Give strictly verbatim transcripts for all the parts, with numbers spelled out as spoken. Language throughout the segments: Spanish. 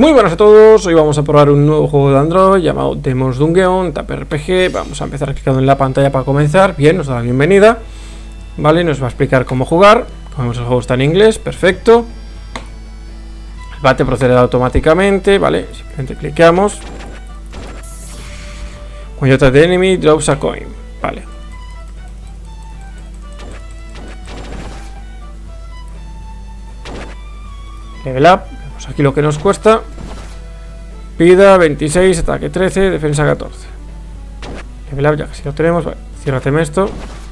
Muy buenas a todos, hoy vamos a probar un nuevo juego de Android llamado Demon's Dungeon, Tap R P G. Vamos a empezar clicando en la pantalla para comenzar. Bien, nos da la bienvenida. Vale, nos va a explicar cómo jugar. Como vemos, el juego está en inglés, perfecto. El bate procederá automáticamente, vale, simplemente cliqueamos. When you attack the enemy, drops a coin, vale. Level up, vemos aquí lo que nos cuesta. Vida veintiséis, ataque trece, defensa catorce. Level up ya casi lo tenemos, vale, ciérrateme esto.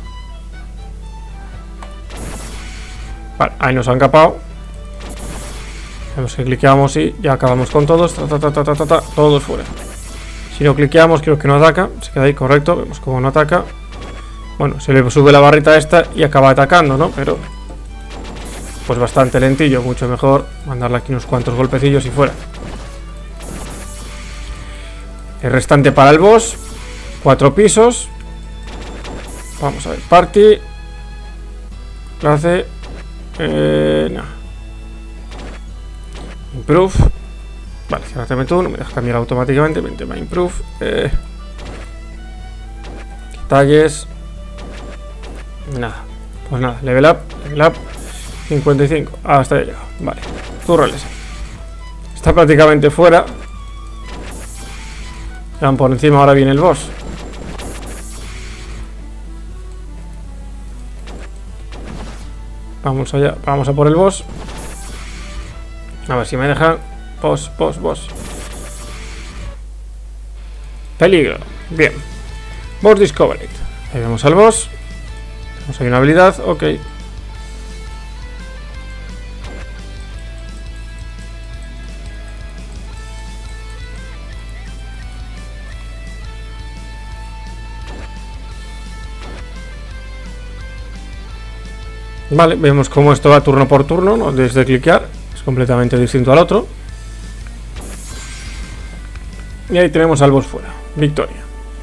Vale, ahí nos han capado. Vemos que cliqueamos y ya acabamos con todos. Ta, ta, ta, ta, ta, ta, ta, todos fuera. Si no cliqueamos, creo que no ataca. Se queda ahí, correcto. Vemos cómo no ataca. Bueno, se le sube la barrita esta y acaba atacando, ¿no? Pero pues bastante lentillo. Mucho mejor mandarle aquí unos cuantos golpecillos y fuera. El restante para el boss. Cuatro pisos. Vamos a ver. Party. Clase. Eh, no. Improve. Vale, ciérrateme tú, no me dejas cambiar automáticamente. Vente a Improve. Eh, detalles. Nada. Pues nada, level up, level up. cincuenta y cinco. Hasta ya llegado. Vale. Tú roles. Está prácticamente fuera. Ya por encima, ahora viene el boss. Vamos allá, vamos a por el boss. A ver si me dejan. Boss, boss, boss. Peligro. Bien. Boss discovered. Ahí vemos al boss. Tenemos ahí una habilidad. Ok. Vale, vemos cómo esto va turno por turno, ¿no? Desde cliquear. Es completamente distinto al otro. Y ahí tenemos al boss fuera. Victoria.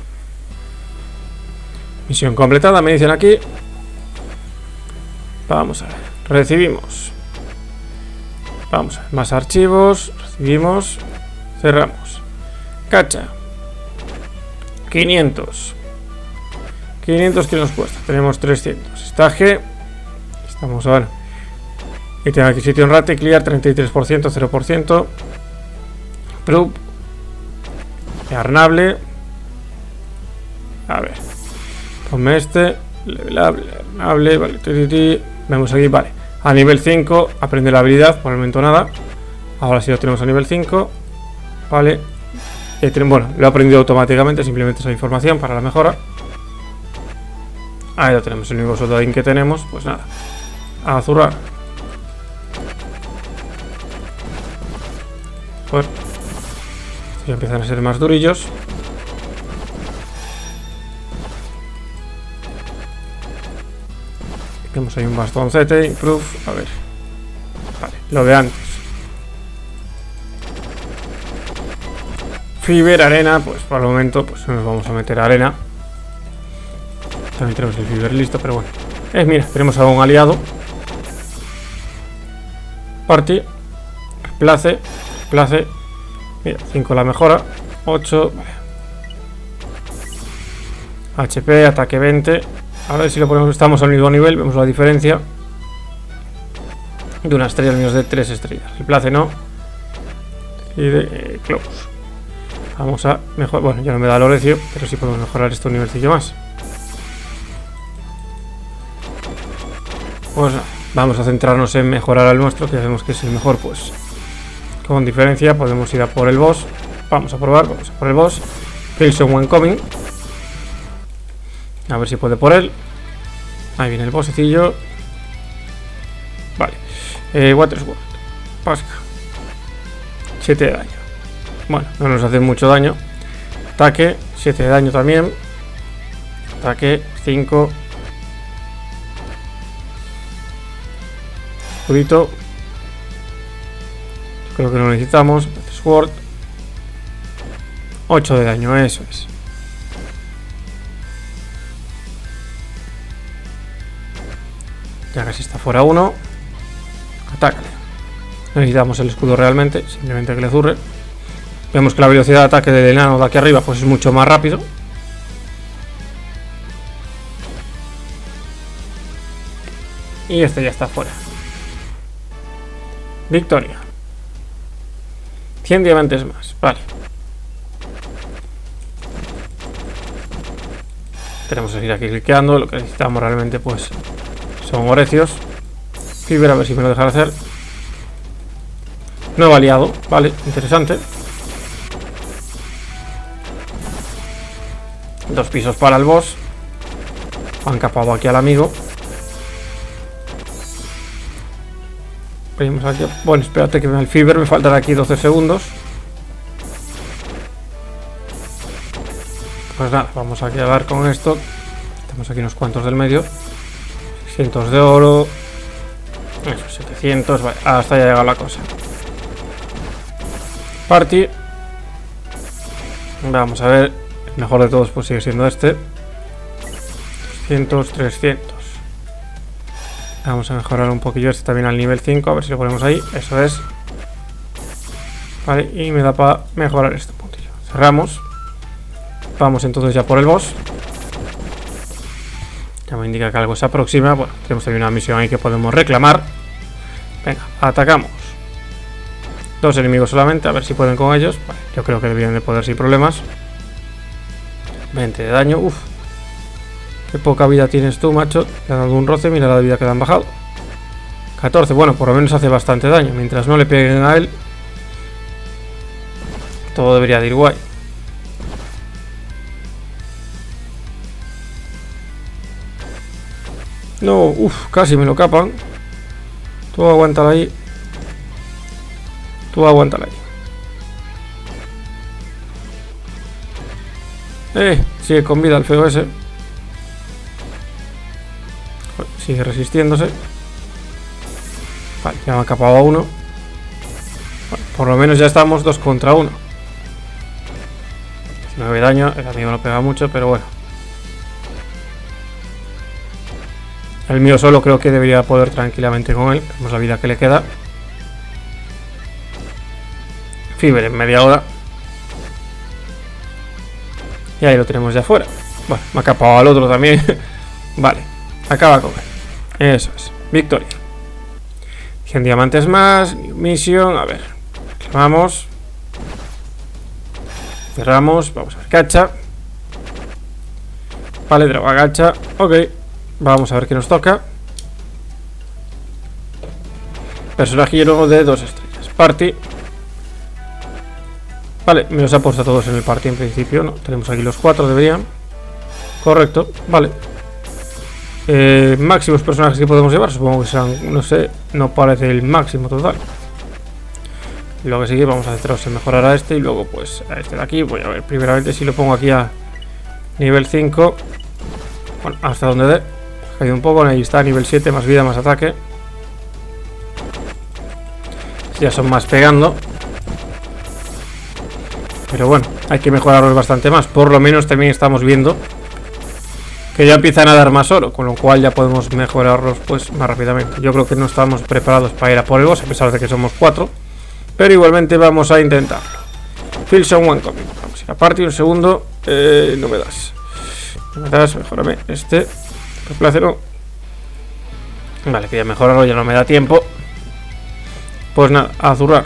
Misión completada, me dicen aquí. Vamos a ver. Recibimos. Vamos a ver. Más archivos. Recibimos. Cerramos. Cacha. quinientos. quinientos que nos cuesta. Tenemos trescientos. Estaje. Vamos a ver. Y tengo aquí sitio en rate, clear treinta y tres por ciento, cero por ciento. Proof. Arnable. A ver. Ponme este. Level up, arnable. Vale. Ti, ti, ti. Vemos aquí, vale. A nivel cinco. Aprende la habilidad. Por el momento nada. Ahora sí lo tenemos a nivel cinco. Vale. Y tenemos, bueno, lo he aprendido automáticamente. Simplemente esa información para la mejora. Ahí lo tenemos. El único soldadín que tenemos. Pues nada. A zurrar. Pues ya empiezan a ser más durillos. Tenemos ahí un bastoncete. Improve. A ver. Vale, lo de antes. Fever, arena. Pues por el momento pues nos vamos a meter a arena. También tenemos el Fever listo, pero bueno. Eh, mira, tenemos a un aliado. Party. Reemplace. Reemplace. Mira, cinco la mejora. ocho. Vale. H P, ataque veinte. A ver si lo ponemos. Estamos al mismo nivel. Vemos la diferencia. De una estrella al menos de tres estrellas. Reemplace no. Y de eh, close. Vamos a mejorar. Bueno, ya no me da el orecio, pero sí podemos mejorar esto un nivelcillo más. Pues vamos a centrarnos en mejorar al nuestro, que vemos que es el mejor, pues con diferencia. Podemos ir a por el boss. Vamos a probar, vamos a por el boss. Pilson when coming. A ver si puede por él. Ahí viene el bossecillo. Vale. Eh, Watersword. Pasca. siete de daño. Bueno, no nos hace mucho daño. Ataque, siete de daño también. Ataque, cinco. Escudito. Creo que no necesitamos. Sword. ocho de daño, eso es. Ya casi está fuera uno. Atácale. necesitamos el escudo realmente, simplemente que le zurre. Vemos que la velocidad de ataque del enano de aquí arriba pues es mucho más rápido. Y este ya está fuera. Victoria. cien diamantes más, vale. Tenemos que ir aquí cliqueando. Lo que necesitamos realmente pues son orecios. Fiber, a ver si me lo deja hacer. Nuevo aliado, vale, interesante. Dos pisos para el boss. Han capado aquí al amigo. Venimos aquí. Bueno, espérate que me el Fiber, me faltan aquí doce segundos. Pues nada, vamos aquí a dar con esto. Tenemos aquí unos cuantos del medio. seiscientos de oro. Eso, setecientos. Vale, hasta ya ha llegado la cosa. Party. Vamos a ver. El mejor de todos pues sigue siendo este. doscientos, trescientos. Vamos a mejorar un poquillo este también al nivel cinco. A ver si lo ponemos ahí. Eso es. Vale, y me da para mejorar este puntillo. Cerramos. Vamos entonces ya por el boss. Ya me indica que algo se aproxima. Bueno, tenemos también una misión ahí que podemos reclamar. Venga, atacamos. Dos enemigos solamente, a ver si pueden con ellos. Vale, yo creo que deberían de poder sin problemas. veinte de daño, uff. Qué poca vida tienes tú, macho. Te han dado un roce, mira la vida que le han bajado. catorce, bueno, por lo menos hace bastante daño. Mientras no le peguen a él, todo debería de ir guay. No, uff, casi me lo capan. Tú aguántala ahí. Tú aguántala ahí. Eh, sigue con vida el feo ese. Sigue resistiéndose. Vale, ya me ha capado a uno. Vale, por lo menos ya estamos dos contra uno. diecinueve daño, el amigo no pega mucho, pero bueno. El mío solo creo que debería poder tranquilamente con él. Vemos la vida que le queda. Fiber en media hora. Y ahí lo tenemos ya fuera. Bueno, me ha capado al otro también. Vale, acaba con él. Eso es, victoria. cien diamantes más. Misión, a ver. Reclamamos. Cerramos, vamos a ver, gacha. Vale, draga gacha. Ok. Vamos a ver qué nos toca. Personaje lleno de dos estrellas. Party. Vale, me los ha puesto a todos en el party en principio, ¿no? Tenemos aquí los cuatro, deberían. Correcto, vale. Eh, máximos personajes que podemos llevar, supongo que serán, no sé, no parece el máximo total. Lo que sigue, vamos a centrarnos en mejorar a este y luego pues a este de aquí. Voy a ver primeramente si lo pongo aquí a nivel cinco. Bueno, hasta donde dé. Ha caído un poco, ahí está, nivel siete, más vida, más ataque. Ya son más pegando. Pero bueno, hay que mejorarlos bastante más. Por lo menos también estamos viendo que ya empiezan a dar más oro, con lo cual ya podemos mejorarlos pues más rápidamente. Yo creo que no estamos preparados para ir a por el boss, a pesar de que somos cuatro. Pero igualmente vamos a intentarlo. Filson One Coming. Vamos a ir a party un segundo. Eh, no me das. No me das, mejórame este. Replácelo. Vale, quería mejorarlo, ya no me da tiempo. Pues nada, a zurrar.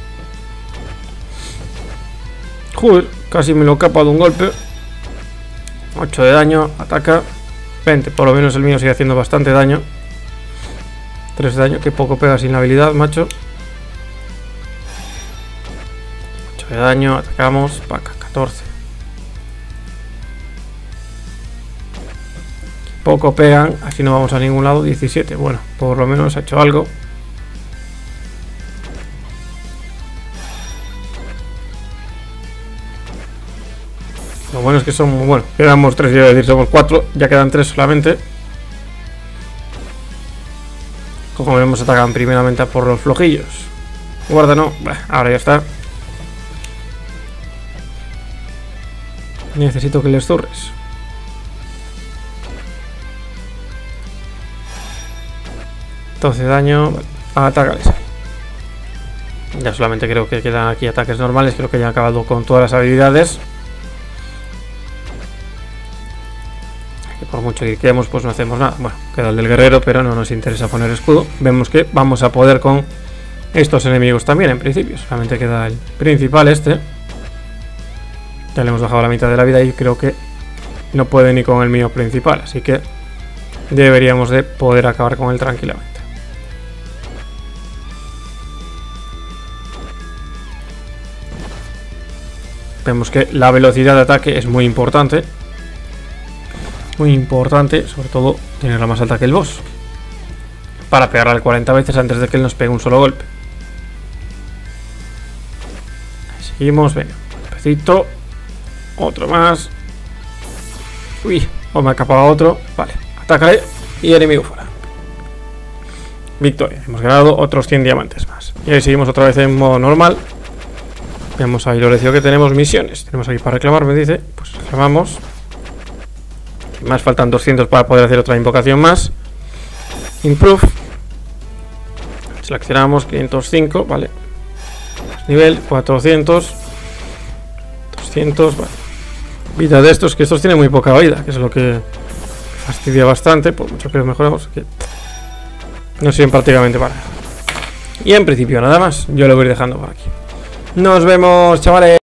Joder, casi me lo capa de un golpe. ocho de daño, ataca. veinte, por lo menos el mío sigue haciendo bastante daño. tres de daño, que poco pega sin la habilidad, macho. ocho de daño, atacamos. Paca, catorce. Poco pegan, así no vamos a ningún lado. diecisiete, bueno, por lo menos ha hecho algo. Lo bueno es que son, bueno, quedamos tres, iba a decir, somos cuatro, ya quedan tres solamente. Como veremos, atacan primeramente por los flojillos. Guarda, no, bah, ahora ya está. Necesito que les zurres. doce de daño, vale. Atácales ahí. Ya solamente creo que quedan aquí ataques normales. Creo que ya he acabado con todas las habilidades. Que por mucho que quedemos, pues no hacemos nada. Bueno, queda el del guerrero, pero no nos interesa poner escudo. Vemos que vamos a poder con estos enemigos también, en principio. Solamente queda el principal este. Ya le hemos bajado la mitad de la vida y creo que no puede ni con el mío principal. Así que deberíamos de poder acabar con él tranquilamente. Vemos que la velocidad de ataque es muy importante. Muy importante, sobre todo tenerla más alta que el boss. Para pegarle cuarenta veces antes de que él nos pegue un solo golpe. Seguimos, venga, golpecito. Otro más. Uy, o me ha escapado otro. Vale, atácale y enemigo fuera. Victoria, hemos ganado otros cien diamantes más. Y ahí seguimos otra vez en modo normal. Vemos ahí lo decía que tenemos misiones. Tenemos aquí para reclamar, me dice. Pues reclamamos. Más faltan doscientos para poder hacer otra invocación más. Improve. Seleccionamos quinientos cinco, vale. Nivel cuatrocientos. doscientos, vale. Vida de estos, que estos tienen muy poca vida, que es lo que fastidia bastante. Por mucho que los mejoramos, que no sirven prácticamente para nada. Y en principio nada más. Yo lo voy a ir dejando por aquí. Nos vemos, chavales.